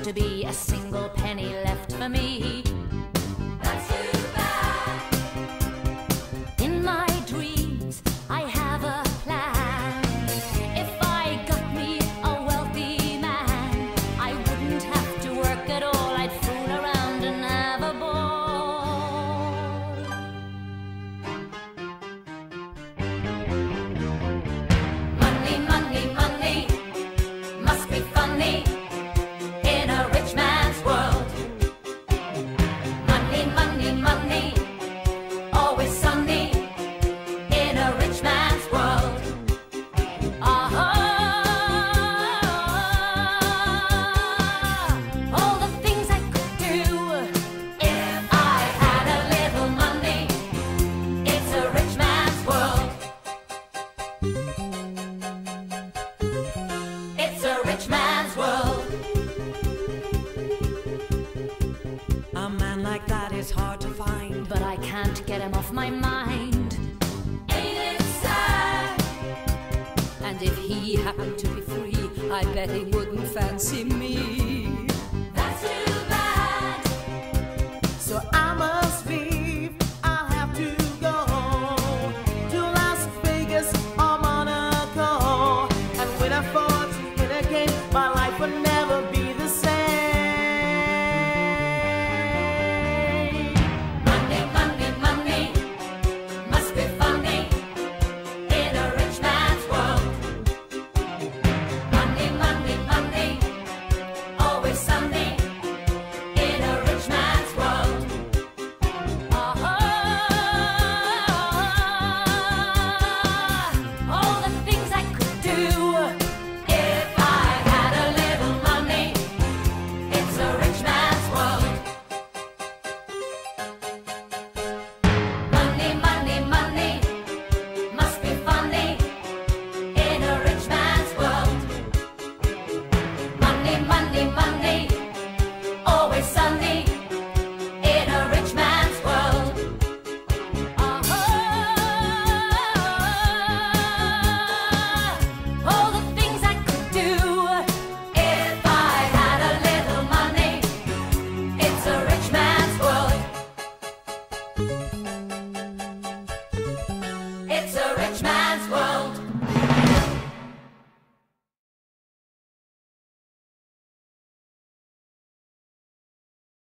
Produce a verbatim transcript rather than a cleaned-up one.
used to be a single penny left for me. That's too bad. In my dreams, I have a plan. If I got me a wealthy man, I wouldn't have to work at all. I'd fool around and have a ball. Money, money, money must be funny in a rich man's world. Money, money, money, always sunny in a rich man's world. Ah, all the things I could do if I had a little money. It's a rich man's world. It's a rich man's world. A man like that is hard to find, But I can't get him off my mind. Ain't it sad? and if he happened to be free, I bet he wouldn't fancy me. That's too bad. So I must leave, I'll have to go to Las Vegas or Monaco. And when I fought in a game, my life would never be